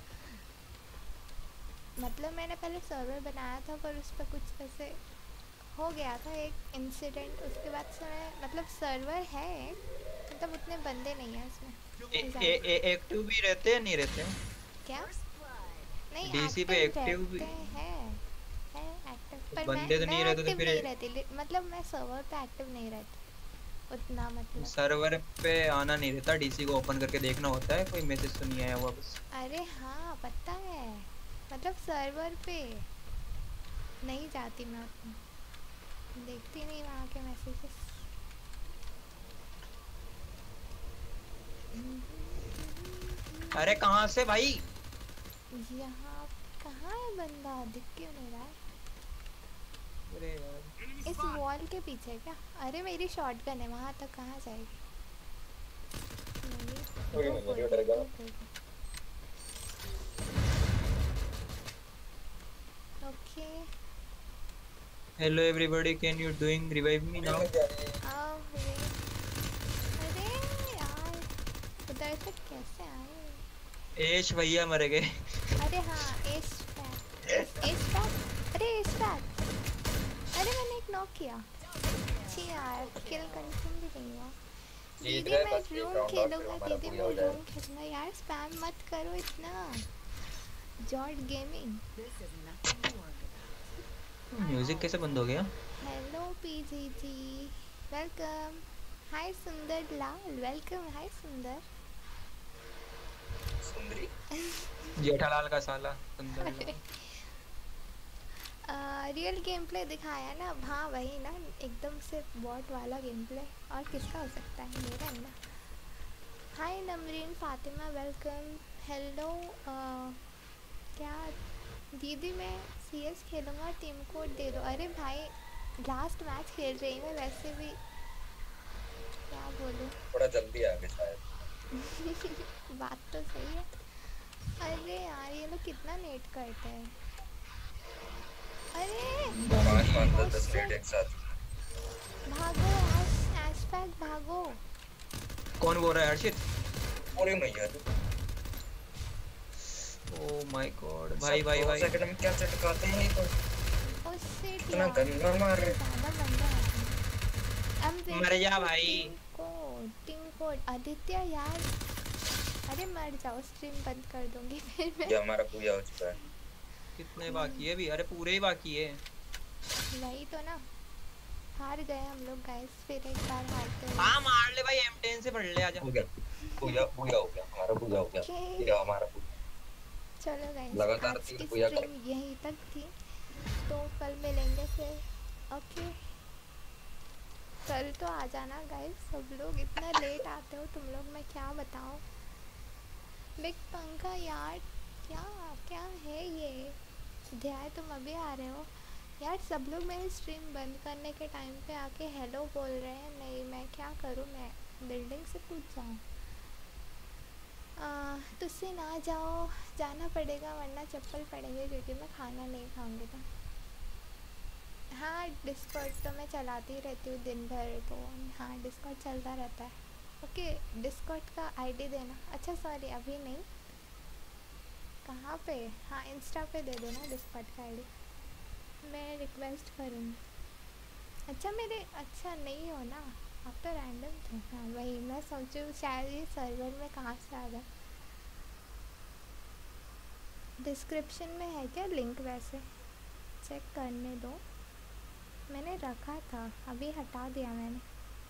मतलब मैंने पहले सर्वर बनाया था, पर उस पर कुछ ऐसे हो गया था एक इंसिडेंट, उसके बाद से मैं, मतलब सर्वर है मतलब उतने बंदे नहीं है उसमें। एक्टिव भी रहते हैं नहीं रहते हैं? क्या? नहीं डीसी पे एक्टिव भी है एक्टिव, पर बंदे तो नहीं रहते, तो फिर नहीं रहती। मतलब मैं सर्वर पे एक्टिव नहीं रहती उतना, मतलब सर्वर पे आना नहीं रहता, डीसी को ओपन करके देखना होता है, कोई मैसेज तो नहीं आया हुआ बस। अरे हाँ पता है, मतलब सर्वर पे नहीं जाती मैं उतना, देखती नहीं वहाँ के मैसेजेस। अरे कहाँ से भाई? यहाँ कहाँ है बंदा, दिख क्यों नहीं रहा है? अरे यार इस वॉल के पीछे क्या? अरे मेरी शॉटगन है, वहाँ तक कहाँ जाएगी? Okay hello everybody, can you doing revive me now? अरे यार उधर तक कैसे आए? एश भैया मर गए। अरे हाँ एश पैक, अरे एश पैक, अरे मैंने एक नॉक किया। छी यार किल कंफर्म भी नहीं हुआ। दीदी मैं रूम खेलूंगा, दीदी मैं रूम खेलूंगा। यार स्पैम मत करो इतना। जॉर्ड गेमिंग। म्यूजिक कैसे बंद हो गया? Hello पीजीजी, welcome. हाय सुंदर लाल, वेलकम। हाय सुंदर। सुंदरी जेठालाल का साला सुंदर लाल। रियल गेम प्ले दिखाया ना, हाँ वही ना, एकदम से बॉट वाला गेम प्ले। और किसका हो सकता है, मेरा है ना। Hi Namreen Fatima, welcome. Hello क्या दीदी, मैं CS खेलूँगा, टीम कोड दे दो। अरे भाई लास्ट मैच खेल रही हूँ वैसे भी, क्या बोलूँ। थोड़ा जल्दी आ गए शायद। बात तो सही है। अरे यार ये लोग कितना नेट करते हैं। अरे 5 5 ओ 10 10 नेट शिट, एक साथ। भागो ऐश पैक भागो। कौन बोल रहा है हर्षित? पूरे मैया तो ओ माय गॉड भाई सब भाई 2 भाई। सेकंड में क्या चटकाते हैं ये तो। ओ शिट इतना यार, गंदा मार रहे। ज़्यादा बंदे आ गए। मर जा भाई। टीम कोड आदित्य यार, अरे मर जाओ, स्ट्रीम बंद कर दूंगी फिर मैं। ये हमारा पूजा हो चुका है। कितने बाकी है भी? अरे पूरे ही बाकी है। वही तो ना, हार गए हम लोग गाइस, फिर एक बार हारते हुए। हाँ मार ले भाई, M10 से पढ़ ले, आजा। हो गया पूजा, पूजा हो गया हमारा, पूजा हो गया। ओके ये हमारा पूजा। चलो गाइस, लगातार आज 3 की पूजा स्ट्रीम कर। यहीं तक थी, तो कल मिलेंगे फिर। ओके कल तो आ जाना गाइस सब लोग, इतना लेट आते हो तुम लोग, मैं क्या बताऊँ। बिग पंखा यार, क्या क्या है ये ध्यान, तुम अभी आ रहे हो यार। सब लोग मेरी स्ट्रीम बंद करने के टाइम पे आके हेलो बोल रहे हैं। नहीं मैं क्या करूँ, मैं बिल्डिंग से कूद जाऊँ। तुझसे ना जाओ, जाना पड़ेगा वरना चप्पल पड़ेंगे, क्योंकि मैं खाना नहीं खाऊंगी तो। हाँ डिस्कॉर्ड तो मैं चलाती रहती हूँ दिन भर, तो हाँ डिस्कॉर्ड चलता रहता है। ओके डिस्कॉर्ड का आईडी देना। अच्छा सॉरी अभी नहीं, कहाँ पे, हाँ इंस्टा पे दे देना डिस्कॉर्ड का आईडी, मैं रिक्वेस्ट करूँगी। अच्छा मेरे, अच्छा नहीं हो ना आप तो रैंडम थे। हाँ वही मैं सोचूँ शायद ये सर्वर में कहाँ से आ गया। डिस्क्रिप्शन में है क्या लिंक, वैसे चेक करने दो, मैंने रखा था अभी हटा दिया मैंने।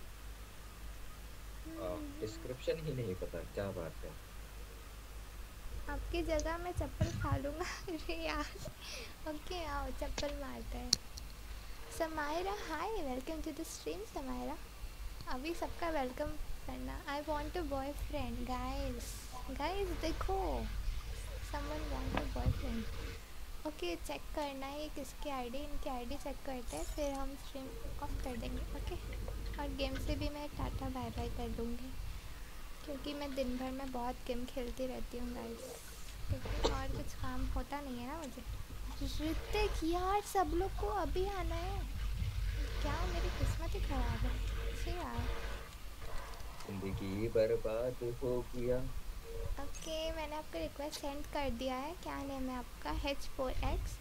डिस्क्रिप्शन ही नहीं पता, क्या बात है। आपकी जगह मैं चप्पल खा लूँगा। अरे यार ओके आओ चप्पल मारते हैं। Samaira hi, welcome to the stream Samaira. अभी सबका वेलकम करना। I want a boyfriend guys, guys देखो someone want a boyfriend. Okay check करना है किसकी आईडी, इनकी आईडी चेक करते हैं फिर हम स्ट्रीम ऑफ कर देंगे। ओके और गेम से भी मैं टाटा बाय बाय कर दूँगी, क्योंकि मैं दिन भर में बहुत गेम खेलती रहती हूँ गाइस, क्योंकि और कुछ काम होता नहीं है ना मुझे। ऋतिक यार सब लोग को अभी आना है, क्या मेरी किस्मत ही ख़राब है। अच्छी यार जिंदगी बर्बाद हो गया। ओके मैंने आपको रिक्वेस्ट सेंड कर दिया है। क्या नेम है आपका, H4X।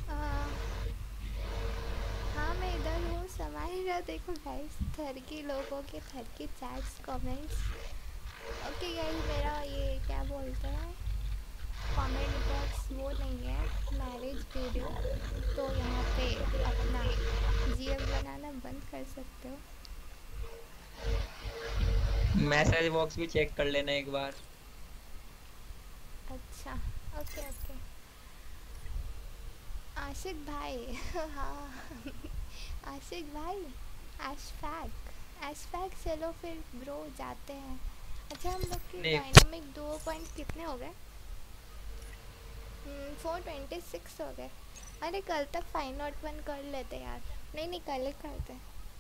हाँ मैं इधर हूँ, समाहिरा देखो गाइस, थर की लोगों के थर की चैट्स कमेंट्स। ओके गाइस मेरा ये क्या बोलते हैं कमेंट बॉक्स वो नहीं है, मैरिज वीडियो, तो यहाँ पे अपना GF बनाना बंद कर सकते हो। मैसेज बॉक्स भी चेक कर लेना एक बार। अच्छा ओके ओके आशिक भाई हाँ आशिक भाई, एशफैक चलो फिर ब्रो जाते हैं। अच्छा हम लोग की नहीं डायनामिक 2 पॉइंट कितने हो गए, 426 हो गए। अरे कल तक 501 कर लेते यार, नहीं नहीं कल ही करते।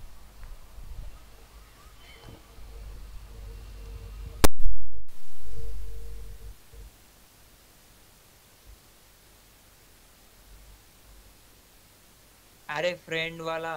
अरे फ्रेंड वाला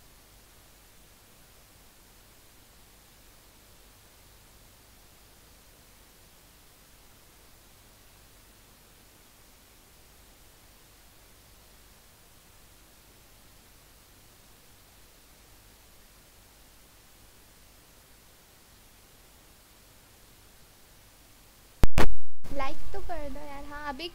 लाइक तो कर दो यार। हाँ अभी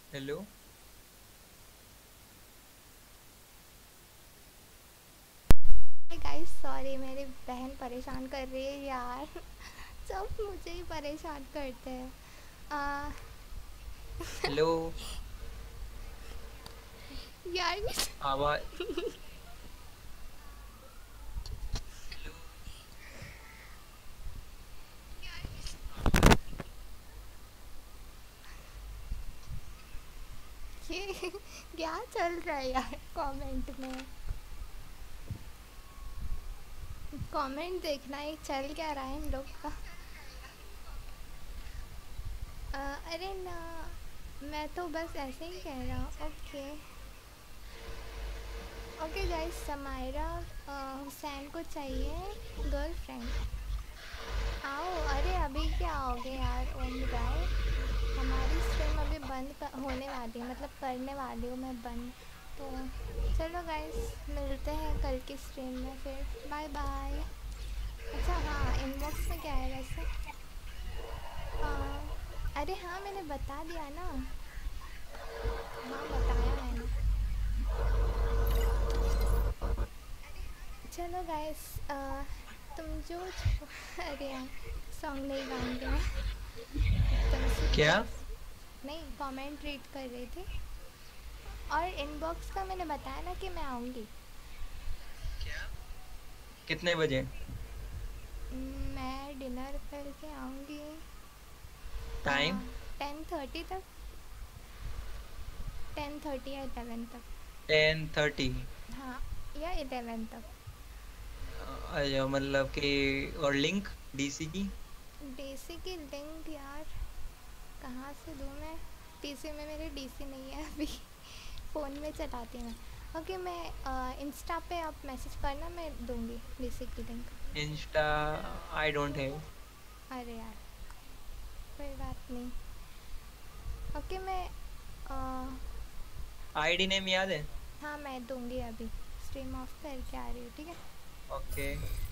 हेलो गाइस सॉरी, मेरी बहन परेशान कर रही है यार। सब मुझे ही परेशान करते हैं। हेलो यार आवाज ये क्या चल रहा है यार कमेंट में? कमेंट देखना ही चल क्या रहा है इन लोग का। अरे ना, मैं तो बस ऐसे ही कह रहा हूँ। Okay okay guys, Samaira Hussain को चाहिए गर्लफ्रेंड। आओ। अरे अभी क्या आओगे यार ओम राय? हमारी स्ट्रीम अभी होने वाली है, मतलब करने वाली हूँ मैं बंद। तो चलो गाइस, मिलते हैं कल की स्ट्रीम में फिर। Bye bye. अच्छा हाँ, इनबॉक्स में क्या है वैसे? अरे हाँ, मैंने बता दिया ना। हाँ बताया मैंने। चलो गाइस, तुम जो अरे यार, सॉन्ग नहीं गाऊंगी मैं। क्या? नहीं, कमेंट रीड कर रही थी। और इनबॉक्स का मैंने बताया ना कि मैं आऊँगी। कितने बजे? मैं डिनर करके आऊँगी टाइम? 10:30 तक। 10:30 या 11 तक। 10:30? हाँ, या 11 तक। अच्छा, मतलब कि और लिंक डीसी की? डीसी की लिंक यार कहाँ से दूँ मैं? पीसी में मेरे डीसी नहीं है अभी। फ़ोन में चलाती मैं। ओके, मैं इंस्टा पे आप मैसेज करना, मैं दूँगी डीसी की link. Insta I don't have. अरे यार, कोई बात नहीं। ओके, मैं आईडी नेम याद है? हाँ मैं दूँगी, अभी स्ट्रीम ऑफ करके आ रही हूँ, ठीक है? ओके